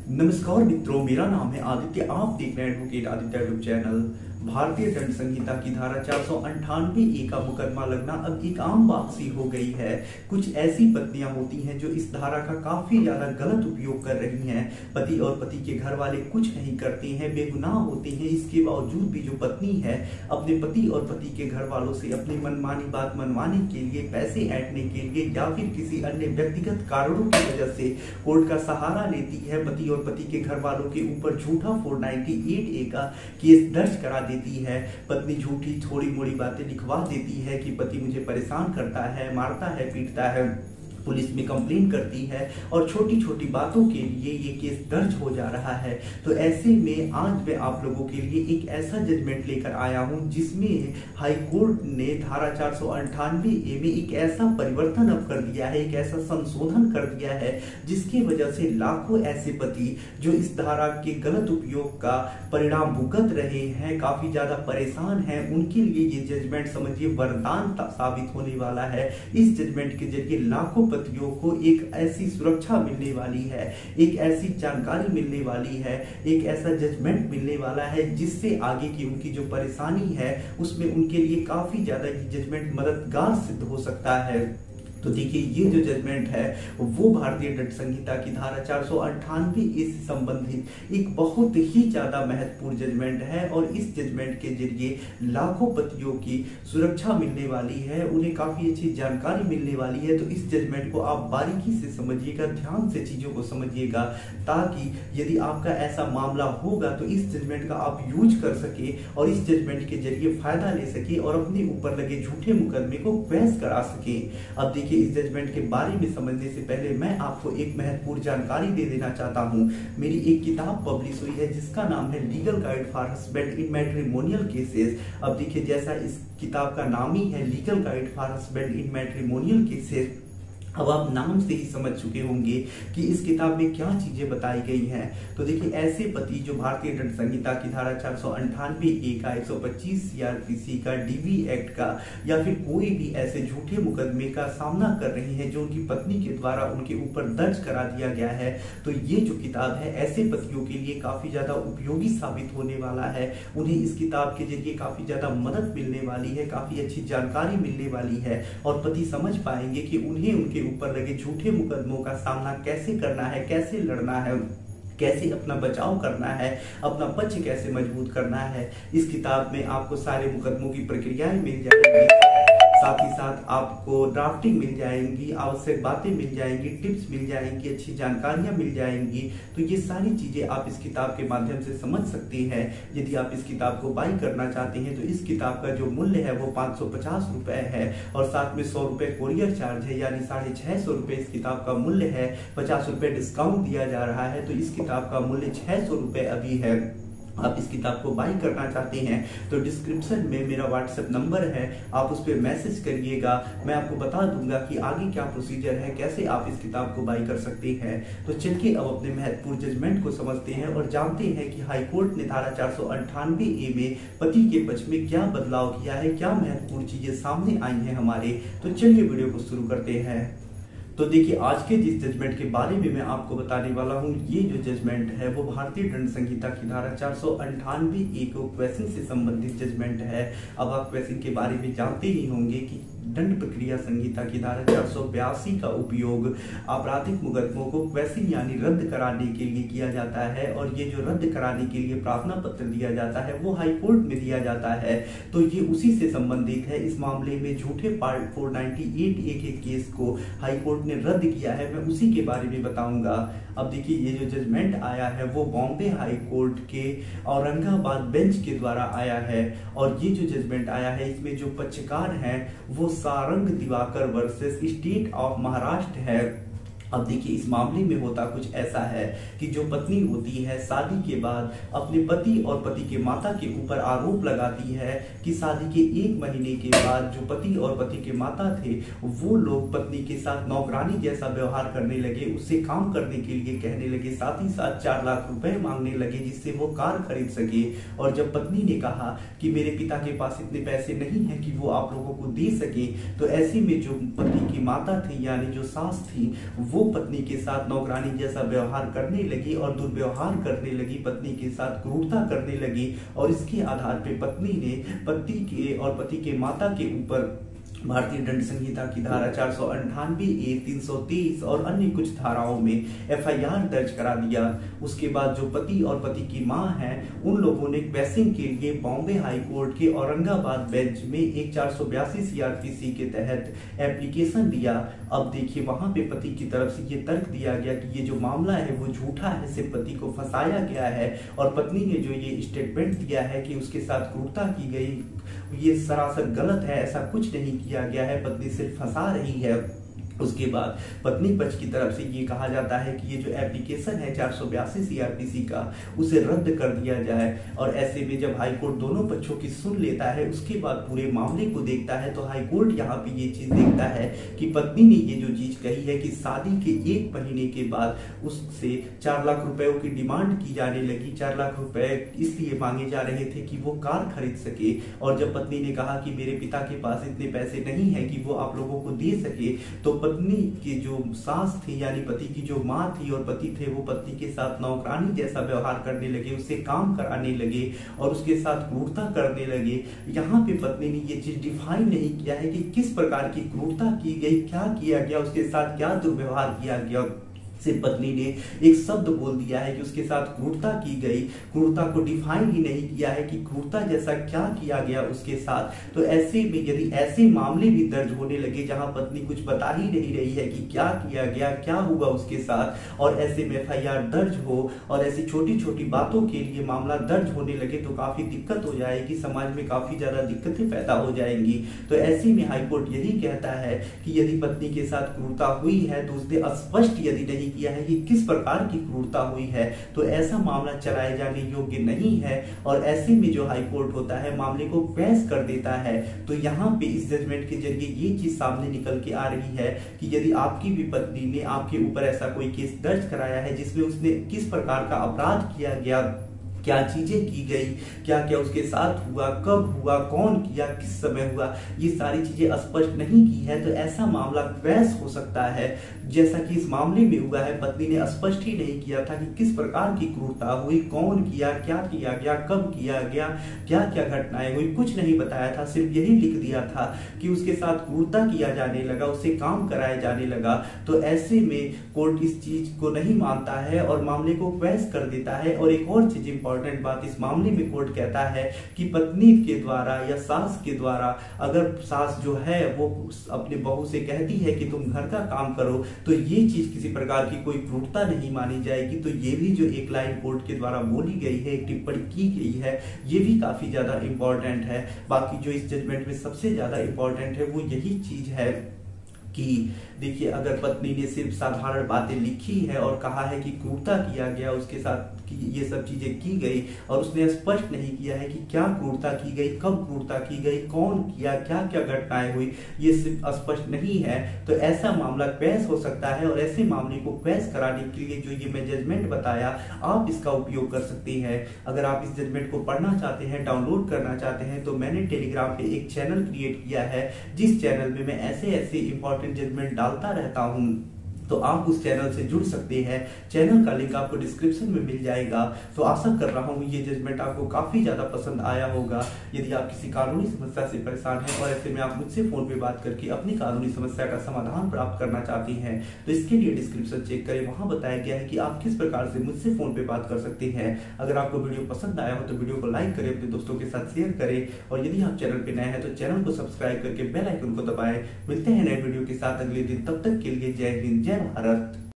नमस्कार मित्रों, मेरा नाम है आदित्य। आप देख रहे हैं एडवोकेट आदित्य यूट्यूब चैनल। भारतीय दंड संहिता की धारा 498 ए का मुकदमा लगना अब एक आम बात सी हो गई है। कुछ ऐसी पत्नियां होती हैं जो इस धारा का काफी ज्यादा गलत उपयोग कर रही हैं। पति और पति के घर वाले कुछ नहीं करते हैं, बेगुनाह होते हैं, इसके बावजूद भी जो पत्नी है अपने पति और पति के घर वालों से अपनी मनमानी बात मनवाने के लिए, पैसे ऐंठने के लिए या फिर किसी अन्य व्यक्तिगत कारणों की वजह से कोर्ट का सहारा लेती है। पति और पति के घर वालों के ऊपर झूठा 498 ए का केस दर्ज करा देती है। पत्नी झूठी थोड़ी मोड़ी बातें लिखवा देती है कि पति मुझे परेशान करता है, मारता है, पीटता है, पुलिस में कंप्लेंट करती है और छोटी छोटी बातों के लिए ये केस दर्ज हो जा रहा है। तो ऐसे में आज मैं आप लोगों के लिए एक ऐसा जजमेंट लेकर आया हूं जिसमें हाई कोर्ट ने धारा 498 ए में एक ऐसा परिवर्तन अब कर दिया है, एक ऐसा संशोधन कर दिया है जिसकी वजह से लाखों ऐसे पति जो इस धारा के गलत उपयोग का परिणाम भुगत रहे हैं, काफी ज्यादा परेशान हैं, उनके लिए ये जजमेंट समझिए वरदान साबित होने वाला है। इस जजमेंट के जरिए लाखों पतियों को एक ऐसी सुरक्षा मिलने वाली है, एक ऐसी जानकारी मिलने वाली है, एक ऐसा जजमेंट मिलने वाला है जिससे आगे की उनकी जो परेशानी है उसमें उनके लिए काफी ज्यादा ये जजमेंट मददगार सिद्ध हो सकता है। तो देखिए, ये जो जजमेंट है वो भारतीय दंड संहिता की धारा 498 ए से संबंधित एक बहुत ही ज्यादा महत्वपूर्ण जजमेंट है और इस जजमेंट के जरिए लाखों पतियों की सुरक्षा मिलने वाली है, उन्हें काफी अच्छी जानकारी मिलने वाली है। तो इस जजमेंट को आप बारीकी से समझिएगा, ध्यान से चीजों को समझिएगा, ताकि यदि आपका ऐसा मामला होगा तो इस जजमेंट का आप यूज कर सके और इस जजमेंट के जरिए फायदा ले सके और अपने ऊपर लगे झूठे मुकदमे को बहस करा सके। अब देखिए, इस जजमेंट के बारे में समझने से पहले मैं आपको एक महत्वपूर्ण जानकारी दे देना चाहता हूं। मेरी एक किताब पब्लिश हुई है जिसका नाम है legal guide for husband in matrimonial cases. अब देखिए, जैसा इस किताब का नाम ही है legal guide for husband in matrimonial cases, अब आप नाम से ही समझ चुके होंगे कि इस किताब में क्या चीजें बताई गई हैं। तो देखिए, ऐसे पति जो भारतीय दंड संहिता की धारा 498 ए का, 125 सीआरपीसी का, डीवी एक्ट का या फिर कोई भी ऐसे झूठे मुकदमे का सामना कर रहे हैं जो उनकी पत्नी के द्वारा उनके ऊपर दर्ज करा दिया गया है, तो ये जो किताब है ऐसे पतियों के लिए काफी ज्यादा उपयोगी साबित होने वाला है। उन्हें इस किताब के जरिए काफी ज्यादा मदद मिलने वाली है, काफी अच्छी जानकारी मिलने वाली है और पति समझ पाएंगे कि उन्हें उनके ऊपर लगे झूठे मुकदमों का सामना कैसे करना है, कैसे लड़ना है, कैसे अपना बचाव करना है, अपना पक्ष कैसे मजबूत करना है। इस किताब में आपको सारे मुकदमों की प्रक्रियाएं मिल जाएंगी, साथ ही साथ आपको ड्राफ्टिंग मिल जाएंगी, आवश्यक बातें मिल जाएंगी, टिप्स मिल जाएंगी, अच्छी जानकारियां मिल जाएंगी। तो ये सारी चीजें आप इस किताब के माध्यम से समझ सकते हैं। यदि आप इस किताब को बाई करना चाहते हैं तो इस किताब का जो मूल्य है वो 550 रुपए है और साथ में 100 रुपए कोरियर चार्ज है, यानी 650 रुपए इस किताब का मूल्य है। 50 रुपए डिस्काउंट दिया जा रहा है तो इस किताब का मूल्य 600 रुपए अभी है। आप इस किताब को बाई करना चाहते हैं तो डिस्क्रिप्शन में मेरा व्हाट्सएप नंबर है, आप उस पर मैसेज करिएगा, मैं आपको बता दूंगा कि आगे क्या प्रोसीजर है, कैसे आप इस किताब को बाई कर सकते हैं। तो चलिए अब अपने महत्वपूर्ण जजमेंट को समझते हैं और जानते हैं कि हाई कोर्ट ने धारा 498 ए में पति के पक्ष में क्या बदलाव किया है, क्या महत्वपूर्ण चीजें सामने आई हैं हमारे। तो चलिए वीडियो को शुरू करते हैं। तो देखिए, आज के जिस जजमेंट के बारे में मैं आपको बताने वाला हूं, ये जो जजमेंट है वो भारतीय दंड संहिता की धारा 498 ए को क्वेश्चन से संबंधित जजमेंट है। अब आप क्वेश्चन के बारे में जानते ही होंगे कि दंड प्रक्रिया संहिता की धारा 482 का उपयोग आपराधिक मुकदमों को क्वेश्चन यानी रद्द कराने के लिए किया जाता है और ये जो रद्द कराने के लिए प्रार्थना पत्र दिया जाता है वो हाई कोर्ट में दिया जाता है। तो ये उसी से संबंधित है। इस मामले में झूठे पार्ट 498 ए के केस को हाई कोर्ट ने रद्द किया है, मैं उसी के बारे में बताऊंगा। अब देखिए, ये जो जजमेंट आया है वो बॉम्बे हाई कोर्ट के औरंगाबाद बेंच के द्वारा आया है और ये जो जजमेंट आया है इसमें जो पक्षकार हैं वो Sarang Diwakar versus state of Maharashtra है। अब देखिए, इस मामले में होता कुछ ऐसा है कि जो पत्नी होती है शादी के बाद अपने पति और पति के माता के ऊपर आरोप लगाती है कि शादी के 1 महीने के बाद जो पति और पति के माता थे वो लोग पत्नी के साथ नौकरानी जैसा व्यवहार करने लगे, उससे काम करने के लिए कहने लगे, साथ ही साथ 4 लाख रुपए मांगने लगे जिससे वो कार खरीद सके। और जब पत्नी ने कहा कि मेरे पिता के पास इतने पैसे नहीं है कि वो आप लोगों को दे सके, तो ऐसे में जो पति की माता थी यानी जो सास थी वो पत्नी के साथ नौकरानी जैसा व्यवहार करने लगी और दुर्व्यवहार करने लगी, पत्नी के साथ क्रूरता करने लगी। और इसके आधार पे पत्नी ने पति के और पति के माता के ऊपर भारतीय दंड संहिता की धारा 498A, 323 और अन्य कुछ धाराओं में FIR दर्ज करा दिया। उसके बाद जो पति और पति की मां है, उन लोगों ने पैसिंग के लिए बॉम्बे हाई कोर्ट के औरंगाबाद बेंच में एक 482 CRPC के तहत एप्लीकेशन दिया। अब देखिए, वहां पे पति की तरफ से ये तर्क दिया गया कि ये जो मामला है वो झूठा है, सिर्फ पति को फंसाया गया है। और पत्नी ने जो ये स्टेटमेंट दिया है कि उसके साथ क्रूरता की गई, ये सरासर गलत है, ऐसा कुछ नहीं किया गया है, पत्नी सिर्फ फंसा रही है। उसके बाद पत्नी पक्ष की तरफ से ये कहा जाता है कि ये जो एप्लीकेशन है 482 CRPC का, उसे रद्द कर दिया जाए। और ऐसे में जब हाईकोर्ट दोनों पक्षों की सुन लेता है, उसके बाद पूरे मामले को देखता है, तो हाईकोर्ट यहाँ पे ये चीज देखता है कि पत्नी ने ये जो चीज कही है कि शादी के 1 महीने के बाद उससे 4 लाख रुपए की डिमांड की जाने लगी। 4 लाख रुपए इसलिए मांगे जा रहे थे कि वो कार खरीद सके। और जब पत्नी ने कहा कि मेरे पिता के पास इतने पैसे नहीं है कि वो आप लोगों को दे सके, तो पत्नी की जो सास थी, यानी पति की जो मां थी और पति थे, वो पत्नी के साथ नौकरानी जैसा व्यवहार करने लगे, उससे काम कराने लगे और उसके साथ क्रूरता करने लगे। यहाँ पे पत्नी ने ये चीज डिफाइन नहीं किया है कि किस प्रकार की क्रूरता की गई, क्या किया गया, उसके साथ क्या दुर्व्यवहार किया गया। सिर्फ पत्नी ने एक शब्द बोल दिया है कि उसके साथ क्रूरता की गई। क्रूरता को डिफाइन ही नहीं किया है कि क्रूरता जैसा क्या किया गया उसके साथ। तो ऐसे में यदि ऐसे मामले भी दर्ज होने लगे जहां पत्नी कुछ बता ही नहीं रही है कि क्या किया गया, क्या हुआ उसके साथ, और ऐसे में FIR दर्ज हो और ऐसी छोटी छोटी बातों के लिए मामला दर्ज होने लगे, तो काफी दिक्कत हो जाएगी, समाज में काफी ज्यादा दिक्कतें पैदा हो जाएंगी। तो ऐसे में हाईकोर्ट यही कहता है कि यदि पत्नी के साथ क्रूरता हुई है, तो उसने स्पष्ट यदि नहीं किया है कि किस प्रकार की क्रूरता हुई है, तो ऐसा मामला चलाए जाने योग्य नहीं है। और ऐसे में जो हाई कोर्ट होता है, मामले को पेश कर देता है। तो यहाँ पे इस जजमेंट के जरिए ये चीज सामने निकल के आ रही है कि यदि आपकी भी पत्नी ने आपके ऊपर ऐसा कोई केस दर्ज कराया है जिसमें उसने किस प्रकार का अपराध किया गया, क्या चीजें की गई, क्या क्या उसके साथ हुआ, कब हुआ, कौन किया, किस समय हुआ, ये सारी चीजें स्पष्ट नहीं की है, तो ऐसा मामला पेश हो सकता है। जैसा कि इस मामले में हुआ है, पत्नी ने स्पष्ट ही नहीं किया था कि किस प्रकार की क्रूरता हुई, कौन किया, क्या किया गया, कब किया गया, क्या क्या घटनाएं हुई, कुछ नहीं बताया था। सिर्फ यही लिख दिया था कि उसके साथ क्रूरता किया जाने लगा, उससे काम कराया जाने लगा। तो ऐसे में कोर्ट इस चीज को नहीं मानता है और मामले को पेश कर देता है। और एक और चीज इंपॉर्टेंट बात इस मामले में कोर्ट कहता है कि पत्नी के द्वारा या सास के द्वारा, अगर सास जो है वो अपने बहू से कहती है कि तुम घर का काम करो, तो ये चीज किसी प्रकार की कोई क्रूरता नहीं मानी जाएगी। तो ये भी जो एक लाइन कोर्ट के द्वारा बोली गई है, एक टिप्पणी की गई है, ये भी काफी ज्यादा इंपॉर्टेंट है। बाकी जो इस जजमेंट में सबसे ज्यादा इंपॉर्टेंट है वो यही चीज है कि देखिए, अगर पत्नी ने सिर्फ साधारण बातें लिखी है और कहा है कि क्रूरता किया गया उसके साथ, कि ये सब चीजें की गई, और उसने स्पष्ट नहीं किया है कि क्या क्रूरता की गई, कब क्रूरता की गई, कौन किया, क्या क्या घटनाएं हुई, ये सिर्फ स्पष्ट नहीं है, तो ऐसा मामला पेश हो सकता है। और ऐसे मामले को पेश कराने के लिए जो ये मैं जजमेंट बताया, आप इसका उपयोग कर सकते हैं। अगर आप इस जजमेंट को पढ़ना चाहते हैं, डाउनलोड करना चाहते हैं, तो मैंने टेलीग्राम पे एक चैनल क्रिएट किया है, जिस चैनल में मैं ऐसे ऐसे इंपॉर्टेंट जजमेंट डालता रहता हूँ। तो आप उस चैनल से जुड़ सकते हैं। चैनल का लिंक आपको डिस्क्रिप्शन में मिल जाएगा। तो आशा कर रहा हूँ ये जजमेंट आपको काफी ज्यादा पसंद आया होगा। यदि आप किसी कानूनी समस्या से परेशान हैं और ऐसे में आप मुझसे फोन पे बात करके अपनी कानूनी समस्या का समाधान प्राप्त करना चाहती हैं, तो इसके लिए डिस्क्रिप्शन चेक करें, वहां बताया गया है कि आप किस प्रकार से मुझसे फोन पे बात कर सकते हैं। अगर आपको वीडियो पसंद आया हो तो वीडियो को लाइक करें, अपने दोस्तों के साथ शेयर करें, और यदि आप चैनल पे नए हैं तो चैनल को सब्सक्राइब करके बेल आइकन को दबाएं। मिलते हैं नए वीडियो के साथ अगले दिन, तब तक के लिए जय हिंद, जय भारत।